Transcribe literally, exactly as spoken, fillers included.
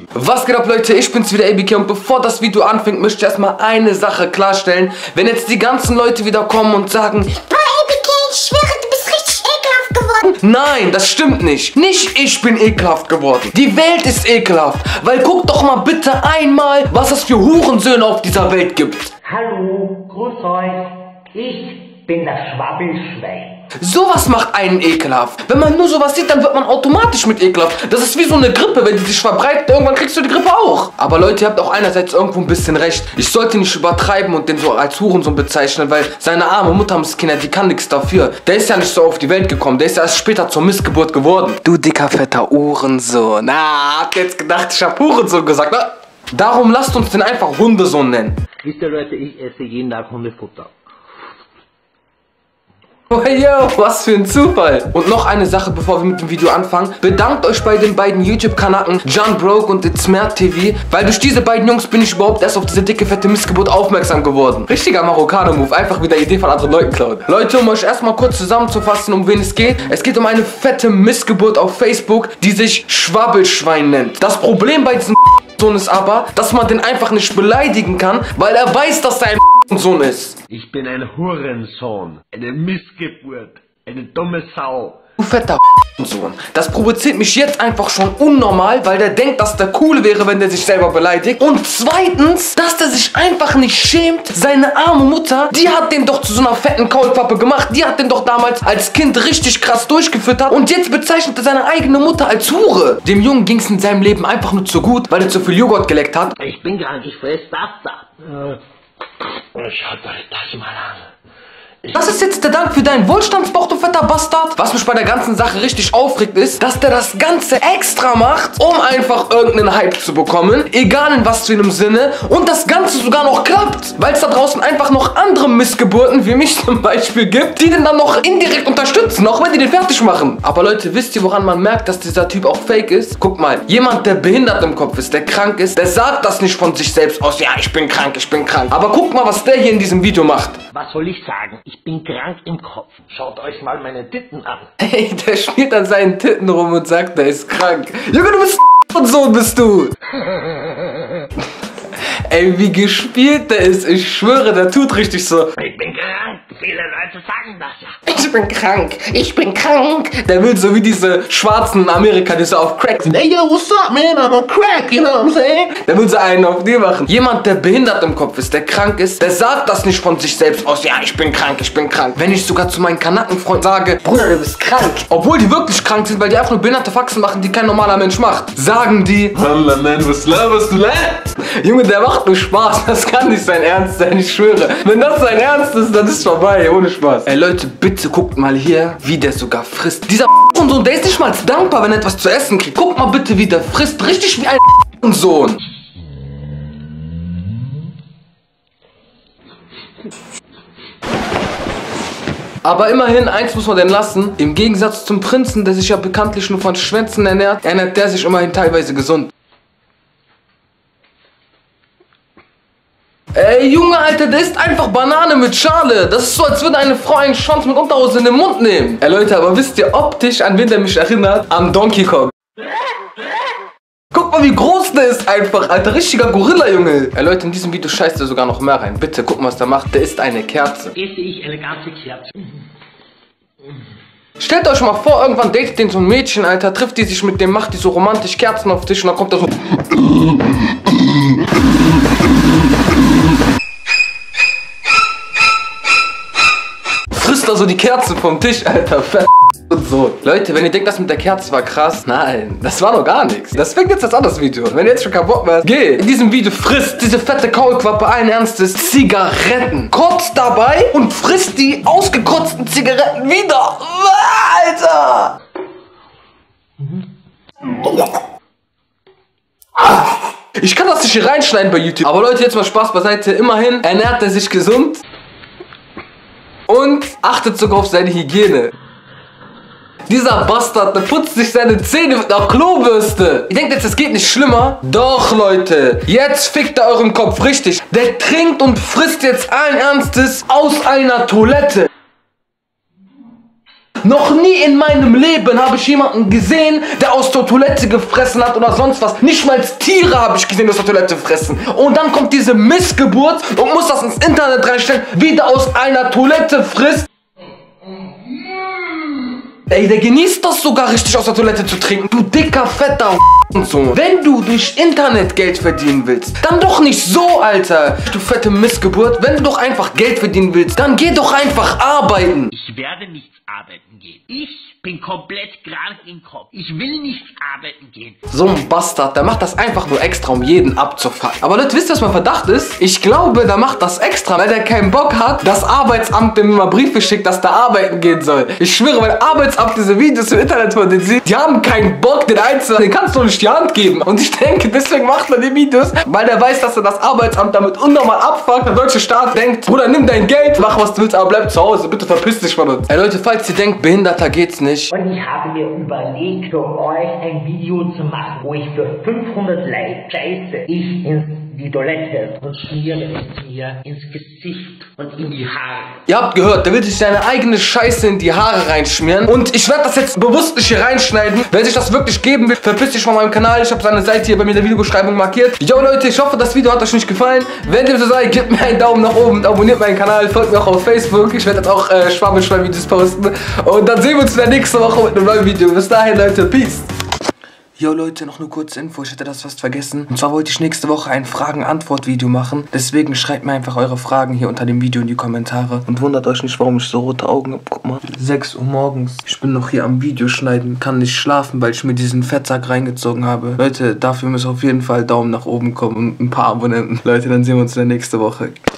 Was geht ab, Leute? Ich bin's wieder, A B K, und bevor das Video anfängt, möchte ich erstmal eine Sache klarstellen. Wenn jetzt die ganzen Leute wieder kommen und sagen, boah, A B K, ich schwöre, du bist richtig ekelhaft geworden. Nein, das stimmt nicht. Nicht ich bin ekelhaft geworden. Die Welt ist ekelhaft. Weil guck doch mal bitte einmal, was es für Hurensöhne auf dieser Welt gibt. Hallo, grüß euch. Ich bin das Schwabbelschwein. Sowas macht einen ekelhaft. Wenn man nur sowas sieht, dann wird man automatisch mit ekelhaft. Das ist wie so eine Grippe, wenn die sich verbreitet, irgendwann kriegst du die Grippe auch. Aber Leute, ihr habt auch einerseits irgendwo ein bisschen recht. Ich sollte nicht übertreiben und den so als Hurensohn bezeichnen, weil seine arme Mutter, Kinder, die kann nichts dafür. Der ist ja nicht so auf die Welt gekommen, der ist ja erst später zur Missgeburt geworden. Du dicker, fetter Hurensohn. Na, habt ihr jetzt gedacht, ich hab Hurensohn gesagt, ne? Darum lasst uns den einfach Hundesohn nennen. Wisst ihr, Leute, ich esse jeden Tag Hundefutter. Oh yo, was für ein Zufall. Und noch eine Sache, bevor wir mit dem Video anfangen. Bedankt euch bei den beiden YouTube-Kanaken John Broke und It's Mert T V, weil durch diese beiden Jungs bin ich überhaupt erst auf diese dicke, fette Missgeburt aufmerksam geworden. Richtiger Marokkaner-Move, einfach wieder Idee von anderen Leuten klauen. Leute, um euch erstmal kurz zusammenzufassen, um wen es geht. Es geht um eine fette Missgeburt auf Facebook, die sich Schwabbelschwein nennt. Das Problem bei diesem Sohn ist aber, dass man den einfach nicht beleidigen kann, weil er weiß, dass er ein Sohn ist. Ich bin ein Hurensohn, eine Missgeburt, eine dumme Sau. Du fetter Sohn. Das provoziert mich jetzt einfach schon unnormal, weil der denkt, dass der cool wäre, wenn der sich selber beleidigt. Und zweitens, dass der sich einfach nicht schämt. Seine arme Mutter, die hat den doch zu so einer fetten Kaulquappe gemacht. Die hat den doch damals als Kind richtig krass durchgefüttert. Und jetzt bezeichnet er seine eigene Mutter als Hure. Dem Jungen ging es in seinem Leben einfach nur zu gut, weil er zu viel Joghurt geleckt hat. Ich bin krank, ich fress das da. Schaut euch das mal an. Das ist jetzt der Dank für deinen Wohlstandsbauch, du fetter Bastard. Was mich bei der ganzen Sache richtig aufregt ist, dass der das Ganze extra macht, um einfach irgendeinen Hype zu bekommen. Egal in was für einem Sinne. Und das Ganze sogar noch klappt. Weil es da draußen einfach noch andere Missgeburten, wie mich zum Beispiel, gibt, die den dann noch indirekt unterstützen, auch wenn die den fertig machen. Aber Leute, wisst ihr, woran man merkt, dass dieser Typ auch fake ist? Guck mal, jemand, der behindert im Kopf ist, der krank ist, der sagt das nicht von sich selbst aus. Ja, ich bin krank, ich bin krank. Aber guck mal, was der hier in diesem Video macht. Was soll ich sagen? Ich bin krank im Kopf. Schaut euch mal meine Titten an. Ey, der spielt an seinen Titten rum und sagt, der ist krank. Junge, du bist und so bist du. Ey, wie gespielt der ist. Ich schwöre, der tut richtig so. Ich bin krank. Viele Leute sagen das ja. Ich bin krank. Ich bin krank. Der will so wie diese Schwarzen in Amerika, die so auf Crack sind. Ey, yo, what's up, man? I'm on crack, you know what I'm saying? Der will so einen auf die machen. Jemand, der behindert im Kopf ist, der krank ist, der sagt das nicht von sich selbst aus. Ja, ich bin krank, ich bin krank. Wenn ich sogar zu meinen Kanakenfreunden sage, Bruder, du bist krank. Obwohl die wirklich krank sind, weil die einfach nur behinderte Faxen machen, die kein normaler Mensch macht. Sagen die, Wallah, man, was laberst du, ne? Junge, der macht nur Spaß. Das kann nicht sein Ernst sein, ich schwöre. Wenn das sein Ernst ist, dann ist es vorbei, ohne Spaß. Ey Leute, bitte guckt mal hier, wie der sogar frisst. Dieser Sohn, der ist nicht mal dankbar, wenn er etwas zu essen kriegt. Guckt mal bitte, wie der frisst. Richtig wie ein Sohn. Aber immerhin, eins muss man denn lassen. Im Gegensatz zum Prinzen, der sich ja bekanntlich nur von Schwänzen ernährt, ernährt der sich immerhin teilweise gesund. Ey, Junge, Alter, der isst einfach Banane mit Schale. Das ist so, als würde eine Frau einen Schwanz mit Unterhose in den Mund nehmen. Ey, Leute, aber wisst ihr optisch, an wen der mich erinnert? An Donkey Kong. Guck mal, wie groß der ist einfach, Alter. Richtiger Gorilla, Junge. Ey, Leute, in diesem Video scheißt er sogar noch mehr rein. Bitte, guck mal, was der macht. Der isst eine Kerze. Esse ich eine ganze Kerze. Stellt euch mal vor, irgendwann datet den so ein Mädchen, Alter. Trifft die sich mit dem, macht die so romantisch Kerzen auf den Tisch und dann kommt er so... Frisst also die Kerze vom Tisch, Alter. Und so. Leute, wenn ihr denkt, das mit der Kerze war krass, nein, das war noch gar nichts. Das fängt jetzt das anderes Video. Wenn ihr jetzt schon keinen Bock mehr habt, geh. In diesem Video frisst diese fette Kaulquappe allen Ernstes Zigaretten. Kotzt dabei und frisst die ausgekotzten Zigaretten wieder. Alter! Ich kann das nicht hier reinschneiden bei YouTube. Aber Leute, jetzt mal Spaß beiseite. Immerhin ernährt er sich gesund und achtet sogar auf seine Hygiene. Dieser Bastard, der putzt sich seine Zähne mit einer Klobürste. Ihr denkt jetzt, es geht nicht schlimmer? Doch, Leute. Jetzt fickt er euren Kopf richtig. Der trinkt und frisst jetzt allen Ernstes aus einer Toilette. Noch nie in meinem Leben habe ich jemanden gesehen, der aus der Toilette gefressen hat oder sonst was. Nicht mal als Tiere habe ich gesehen, die aus der Toilette fressen. Und dann kommt diese Missgeburt und muss das ins Internet reinstellen, wie der aus einer Toilette frisst. Ey, der genießt das sogar richtig aus der Toilette zu trinken. Du dicker, fetter und so. Wenn du durch Internet Geld verdienen willst, dann doch nicht so, Alter. Du fette Missgeburt. Wenn du doch einfach Geld verdienen willst, dann geh doch einfach arbeiten. Ich werde nicht arbeiten gehen. Ich bin komplett krank im Kopf. Ich will nicht arbeiten gehen. So ein Bastard, der macht das einfach nur extra, um jeden abzufucken. Aber Leute, wisst ihr, was mein Verdacht ist? Ich glaube, der macht das extra, weil der keinen Bock hat, das Arbeitsamt dem immer Briefe schickt, dass der arbeiten gehen soll. Ich schwöre, weil Arbeitsamt diese Videos im Internet von denen sieht, die haben keinen Bock, den Einzelnen, den kannst du nicht die Hand geben. Und ich denke, deswegen macht er die Videos, weil der weiß, dass er das Arbeitsamt damit unnormal abfuckt. Der deutsche Staat denkt, Bruder, nimm dein Geld, mach was du willst, aber bleib zu Hause, bitte verpiss dich von uns. Ey Leute, falls ihr denkt, behinderter geht's nicht. Und ich habe mir überlegt, für euch ein Video zu machen, wo ich für fünfhundert Likes scheiße ich in die Toilette und schmiere es mir ins Gesicht und in die Haare. Ihr habt gehört, der will sich seine eigene Scheiße in die Haare reinschmieren. Und ich werde das jetzt bewusst nicht hier reinschneiden. Wer sich das wirklich geben will, verpiss dich von meinem Kanal. Ich habe seine Seite hier bei mir in der Videobeschreibung markiert. Jo Leute, ich hoffe, das Video hat euch nicht gefallen. Wenn dem so sei, gebt mir einen Daumen nach oben und abonniert meinen Kanal. Folgt mir auch auf Facebook. Ich werde jetzt auch äh, Schwabbelschwein-Videos posten. Und dann sehen wir uns in der nächsten Woche mit einem neuen Video. Bis dahin, Leute. Peace. Jo Leute, noch eine kurze Info, ich hätte das fast vergessen. Und zwar wollte ich nächste Woche ein Fragen-Antwort-Video machen. Deswegen schreibt mir einfach eure Fragen hier unter dem Video in die Kommentare. Und wundert euch nicht, warum ich so rote Augen habe. Guck mal, sechs Uhr morgens. Ich bin noch hier am Video schneiden, kann nicht schlafen, weil ich mir diesen Fettsack reingezogen habe. Leute, dafür müssen auf jeden Fall Daumen nach oben kommen und ein paar Abonnenten. Leute, dann sehen wir uns in der nächsten Woche.